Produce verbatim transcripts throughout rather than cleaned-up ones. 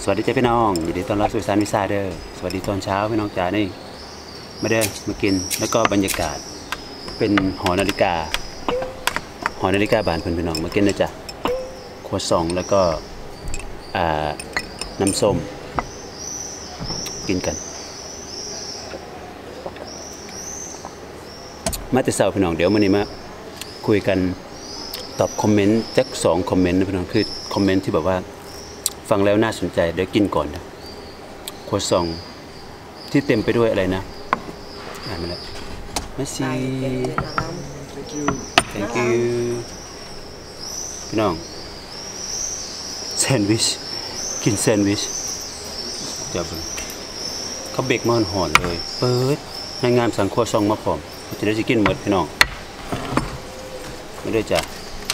สวัสดีจ้าพี่น้องยินดีต้อนรับสู่ซานวิซาเดอร์สวัสดีตอนเช้าพี่น้องจ๋านี่มาเด้อมากินแล้วก็บรรยากาศเป็นหอนาฬิกาหอนาฬิกาบานเพื่อนพี่น้องมากินนะจ๊ะครัวซองแล้วก็น้ำส้มกินกันมาแต่เช้าพี่น้องเดี๋ยววันนี้มาคุยกันตอบคอมเมนต์จักสองคอมเมนต์นะพี่น้องคือคอมเมนต์ที่แบบว่าฟังแล้วน่าสนใจเดี๋ยวกินก่อนนะครัวซองที่เต็มไปด้วยอะไรนะอ่านมาแล้วมาซี thank you พี่น้องแซนด์วิชกินแซนด์วิชจับเขาเบรกมันหอนเลยเปิดในงานสั่งครัวซองมาพร้อมจะได้จะกินหมดพี่น้องไม่ได้จ้ะ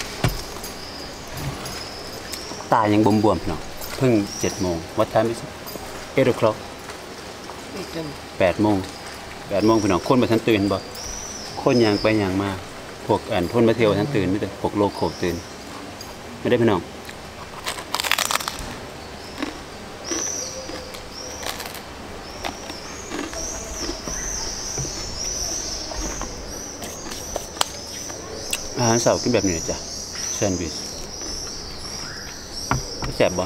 ตายังบวมๆพี่น้องเพิ่งเจ็ดโมงวัดท้ายไม่ใช่เอร์คล็อกแปดโมงแปดโมงพี่น้องคนมาทันตื่นบ่คนยางไปยางมาพวกอ่านพ่นมาเที่ยวทันตื่นไม่ได้พวกโลโก้ตื่นไม่ได้พี่น้องอาหารเสาร์กินแบบนี้จ้ะแซนด์วิชแซ่บบ่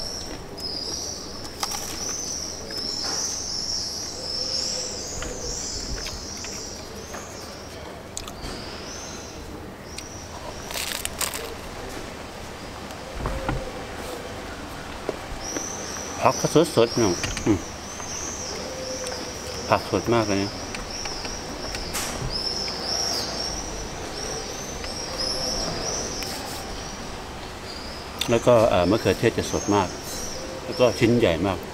ผักก็สดๆเนาะผักสดมากเลยเนี่ยแล้วก็มะเขือเทศจะสดมากแล้วก็ชิ้นใหญ่มาก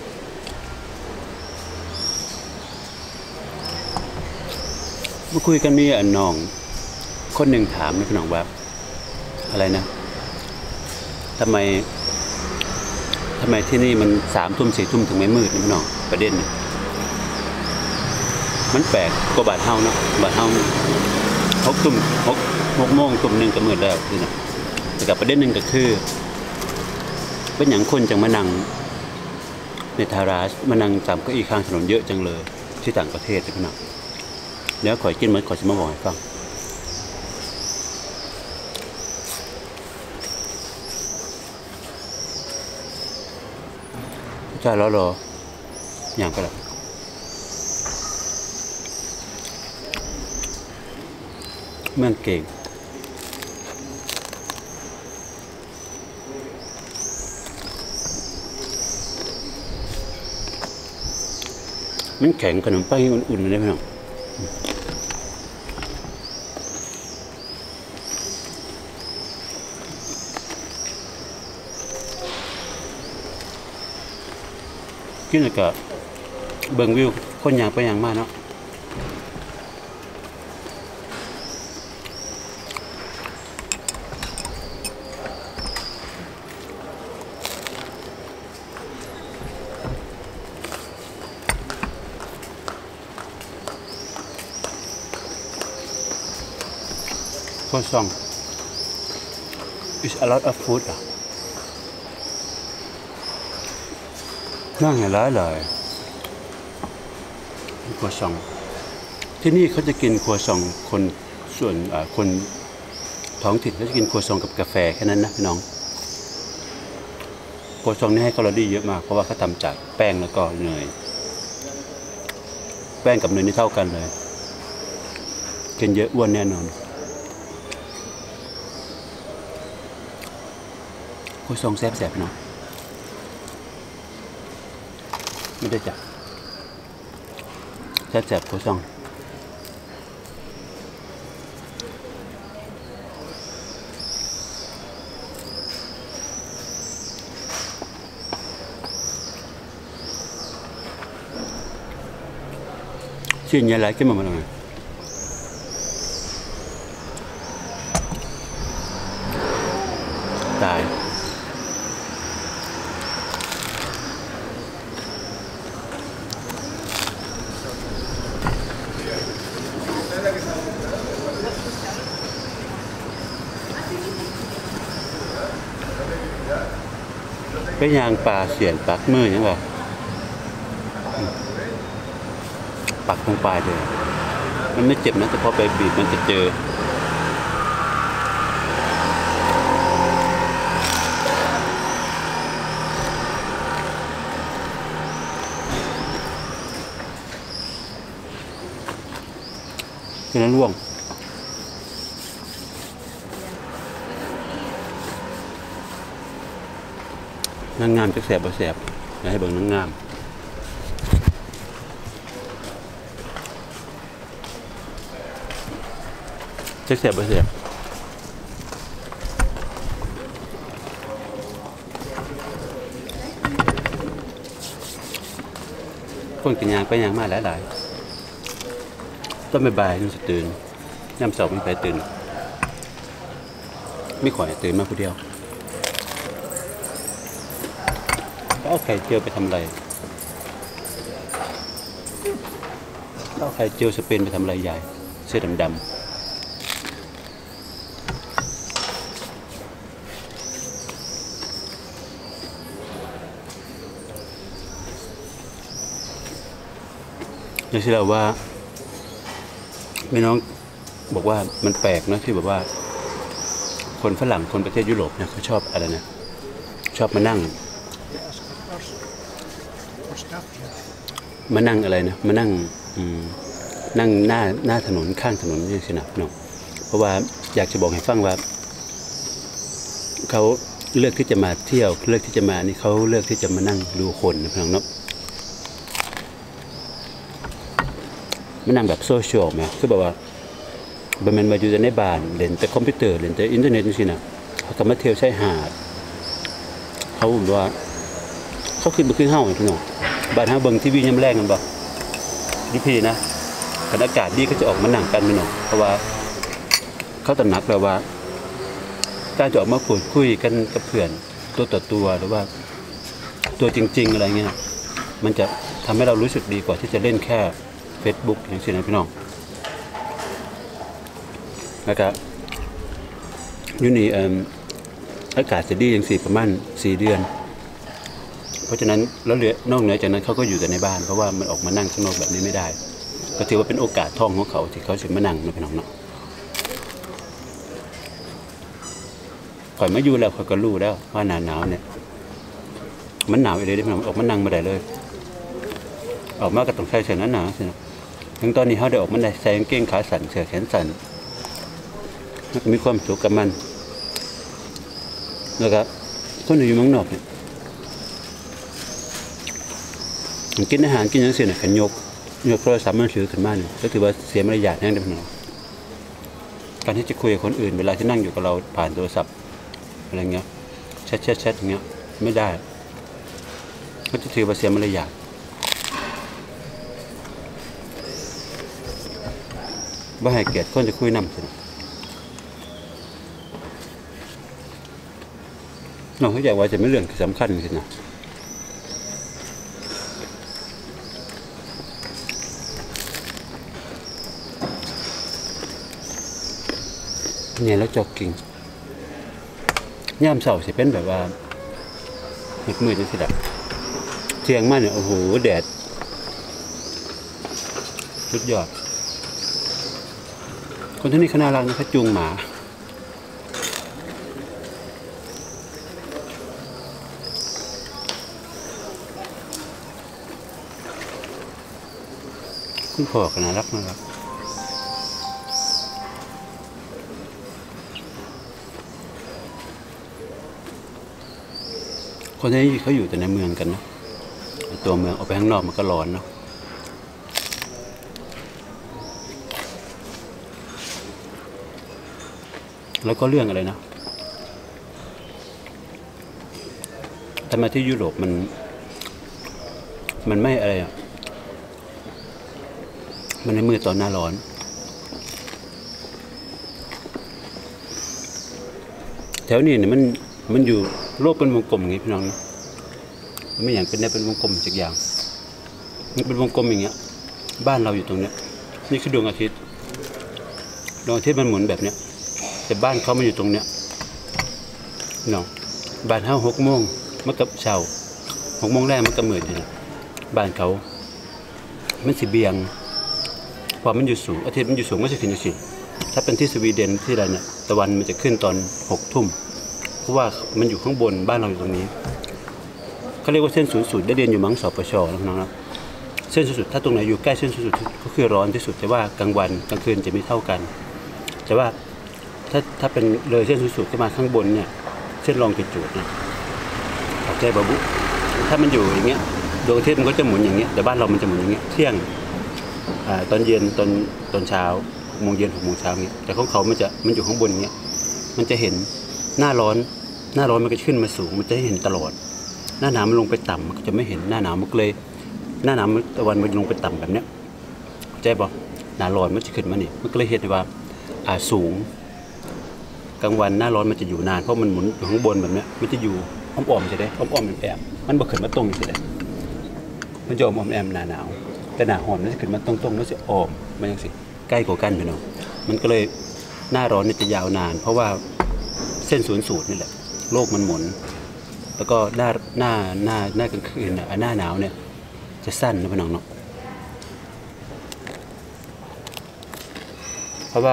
เมื่อคุยกันมีอันน้องคนหนึ่งถามนะพี่น้องว่าอะไรนะทำไมทำไมที่นี่มันสามทุ่มสี่ทุ่มถึงไม่มืดนะพี่น้องประเด็นมันแปลกกว่าบาดเฮานะบาดเฮาหกทุ่มหกหกโมงทุ่มหนึ่งก็มืดแล้วนี่นะแต่กับประเด็นหนึ่งก็คือเป็นอย่างคนจังมานั่งในทาราสมานั่งตามเก้าอี้ข้างถนนเยอะจังเลยที่ต่างประเทศพี่น้องแล้วขอกินมันขอจะมาบอกให้ฟังใช่แล้วรออย่างก็แล้วเมืองเก่งมันแข็งขนมปังอุ่นๆเลยพี่น้องกินแล้วก็เบิ่งวิวคนอย่างไปอย่างมากเนาะครัวซอง is a lot of food อ่ะน่าเห็นร้ายเลยครัวซองที่นี่เขาจะกินครัวซองคนส่วนคนท้องถิ่นเขาจะกินครัวซองกับกาแฟแค่นั้นนะพี่น้องครัวซองนี่ให้แคลอรี่เยอะมากเพราะว่าเขาทำจากแป้งแล้วก็เนยแป้งกับเนยนี่เท่ากันเลยกินเยอะอ้วนแน่นอนครัวซองแซ่บๆเนาะไม่ได้จ้ะแซ่บๆครัวซองชิ้นใหญ่หลายขึ้นมาหมดเลยตายไปยางปลาเสียนปักมือยังไงปักลงไปเลยมันไม่เจ็บนะแต่พอไปบีบมันจะเจอคือนั้นร่วงนางงามจะแสบบ่แสบอยากให้เบิ่งนางงามจะแสบบ่แสบคนกินยางไปยางมาหลายๆต้นบ่ายๆนึงจะตื่นย่ำเสาร์ไม่ไปตื่นไม่ข่อยตื่นมาผู้เดียวเอาไข่เจียวไปทำอะไรเอาไข่เจียวสเปนไปทำอะไรใหญ่เสื้อดำๆอย่างที่เราว่าพี่น้องบอกว่ามันแปลกนะที่แบบว่าคนฝรั่งคนประเทศยุโรปเนี่ยเขาชอบอะไรนะชอบมานั่งมานั่งอะไรนะมานั่งนั่งหน้าหน้าถนนข้างถนนนี่สินะเนาะเพราะว่าอยากจะบอกให้ฟังว่าเขาเลือกที่จะมาเที่ยวเลือกที่จะมานี่เขาเลือกที่จะมานั่งดูคนนะพี่น้องเนาะมานั่งแบบโซเชียลไหมคือแบบว่าบันมันมาอยู่ในบ้านเล่นแต่คอมพิวเตอร์เล่นแต่อินเทอร์เน็ตนี่สินะเขาก็มาเที่ยวชายหาดเขาบอกว่าเขาขึ้นมาขึ้นห้างพี่น้องบ้านห้างเบิ้งทีวีย้ำแรงกันบ่ดีพีนะบรรยากาศดีก็จะออกมาหนังกันพี่น้องเพราะว่าเขาตระหนักแล้วว่าการจะออกมาพูดคุยกันกับเพื่อนตัวต่อตัวหรือว่าตัวจริงๆอะไรเงี้ยมันจะทำให้เรารู้สึกดีกว่าที่จะเล่นแค่ Facebook อย่างนี้นะพี่น้องนะครับยูนี่อากาศจะดีอย่างสี่ประมาณสี่เดือนเพราะฉะนั้นแล้วเหลือนอกเหนือจากนั้นเขาก็อยู่แต่ในบ้านเพราะว่ามันออกมานั่งข้างนอกแบบนี้ไม่ได้ก็ถือว่าเป็นโอกาสทองของเขาที่เขาจะมานั่งนะพี่น้องเนาะข่อยมาอยู่แล้วข่อยก็รู้แล้วว่าหนาหนาวเนี่ยมันหนาวเลยได้พี่น้องออกมานั่งมาได้เลยออกมาก็ต้องใส่เสื้อหนาๆสินะถึงตอนนี้เขาได้ออกมาได้ใส่กางเกงขาสั้นเสื้อแขนสั้นมีความสุขกับมันแล้วก็คนอยู่เมืองนอกเนี่ยกินอาหารกินอย่างเสียเนี่ยขันยกยกโทรศัพท์มือถือขึ้นมาเนี่ยก็ถือว่าเสียมารยาทแน่นอนการที่จะคุยกับคนอื่นเวลาที่นั่งอยู่กับเราผ่านโทรศัพท์อะไรเงี้ยแชทแชทแชทอย่างเงี้ยไม่ได้ก็จะถือว่าเสียมารยาทว่าให้เกียรติคนจะคุยนำสิน้องเขาอยากว่าจะไม่เรื่องสำคัญสินะเนี่ยแล้วจ็อกกิ้งย่ามเสาร์สิเป็นแบบว่ามืดมืดจังสิละเที่ยงมากเนี่ยโอ้โหแดดสุดยอดคนที่นี่เขาน่ารักนะเขาจูงหมาคุณพ่อก็น่ารักนะครับคนที่เขาอยู่แต่ในเมืองกันนะตัวเมืองออกไปข้างนอกมันก็ร้อนเนาะแล้วก็เรื่องอะไรนะแต่มาที่ยุโรปมันมันไม่อะไรอ่ะมันในมือตอนหน้าร้อนแถวนี้เนี่ยมันมันอยู่โลกเป็นวงกลมอย่างนี้พี่น้องนะมันไม่อย่างเป็นได้เป็นวงกลมสักอย่างมันเป็นวงกลมอย่างเงี้ยบ้านเราอยู่ตรงเนี้ยนี่คือดวงอาทิตย์ดวงอาทิตย์มันหมุนแบบเนี้ยแต่บ้านเขามันอยู่ตรงเนี้ยน้องบ้านห้าหกโมงมันกับเช้าหกโมงแรกมันก็มืดนี่แหละบ้านเขามันสิเบียงพอมันอยู่สูงอาทิตย์มันอยู่สูงมันจะขึ้นอยู่สิถ้าเป็นที่สวีเดนที่อะไรเนี่ยตะวันมันจะขึ้นตอนหกทุ่มเพราะว่ามันอยู่ข้างบนบ้านเราอยู่ตรงนี้เขาเรียกว่าเส้นศูนย์สูตรได้เรียนอยู่มั้งสปชนะครับเส้นศูนย์สูตรถ้าตรงไหนอยู่ใกล้เส้นศูนย์สูตรก็คือร้อนที่สุดแต่ว่ากลางวันกลางคืนจะไม่เท่ากันแต่ว่าถ้าถ้าเป็นเลยเส้นศูนย์สูตรขึ้นมาข้างบนเนี่ยเส้นรองจุดๆนะเข้าใจบาบุถ้ามันอยู่อย่างเงี้ยดวงอาทิตย์มันก็จะหมุนอย่างเงี้ยแต่บ้านเรามันจะหมุนอย่างเงี้ยเที่ยงอ่าตอนเย็นตอนตอนเช้าหกโมงเย็นหกโมงเช้าเงี้ยแต่ของเขามันจะมันอยู่ข้างบนเงี้ยมันจะเห็นหน้าร้อนหน้าร้อนมันก็ขึ้นมาสูงมันจะเห็นตลอดหน้าหนาวมันลงไปต่ำมันก็จะไม่เห็นหน้าหนาวมันเลยหน้าหนาวตะวันมันลงไปต่ำแบบเนี้ยเข้าใจป่ะหน้าร้อนมันจะขึ้นมานี่มันก็เลยเห็นว่าอ่าสูงกลางวันหน้าร้อนมันจะอยู่นานเพราะมันหมุนอยู่ข้างบนแบบเนี้ยมันจะอยู่อ้อมๆใช่ไหมอ้อมๆแอบๆมันบ่ขึ้นมาตรงใช่ไหมมันจะอ้อมๆแอบหน้าหนาวแต่หน้าร้อนมันจะขึ้นมาตรงๆมันจะอ้อมมันยังสิใกล้กว่ากันพี่น้องมันก็เลยหน้าร้อนเนี่ยจะยาวนานเพราะว่าเส้นศูนย์สูตรนี่แหละโลกมันหมุนแล้วก็หน้าหน้าหน้าหน้ากลางคืนอ่ะหน้าหนาวเนี่ยจะสั้นนะพี่น้องเนาะเพราะว่า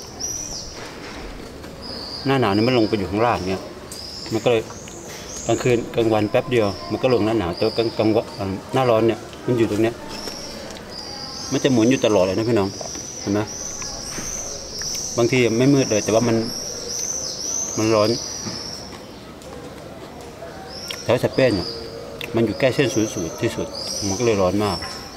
หน้าหนาวเนี่ยมันลงไปอยู่ข้างล่างเนี่ยมันก็เลยกลางคืนกลางวันแป๊บเดียวมันก็ลงหน้าหนาวแต่กลางกลางหน้าร้อนเนี่ยมันอยู่ตรงเนี้ยมันจะหมุนอยู่ตลอดเลยนะพี่น้องเห็นไหมบางทีไม่มืดเลยแต่ว่ามันมันร้อนแถวสเปนเนี่ยมันอยู่ใกล้เส้นศูนย์สูตรที่สุดมันก็เลยร้อนมาก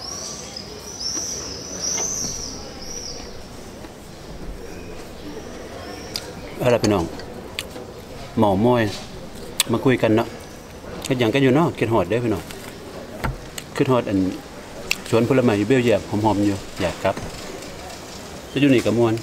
อะไรพี่น้องหมอมอยมาคุยกันเนาะก็ยังกันอยู่เนาะกินหอดได้พี่น้องขึ้นหอดอันสวนผลไม้อยู่เบี้ยวเหยียบหอมๆอยู่อยากครับจะอยู่นี่กับมวล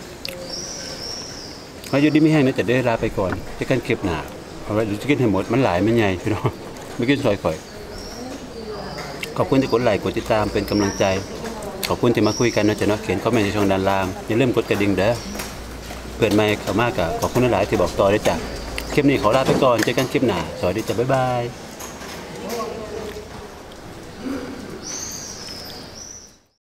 เขาอยู่ดีไม่แห้งนะแต่ได้ลาไปก่อนจะกันเก็บหนาเอาไว้หรือจะกินให้หมดมันหลายมันใหญ่พี่น้องไม่กินซอยข่อยขอบคุณที่กดไลค์กดติดตามเป็นกำลังใจขอบคุณที่มาคุยกันนะจ๊ะเนาะเขียนคอมเมนต์ในช่องด้านล่างอย่าลืมกดกระดิ่งเด้อเปิดไมค์เข้ามากกับขอบคุณหลายที่บอกต่อด้วยจ้ะคลิปนี้ขอลาไปก่อนเจอกันคลิปหน้าสวัสดีจ้ะบ๊ายบาย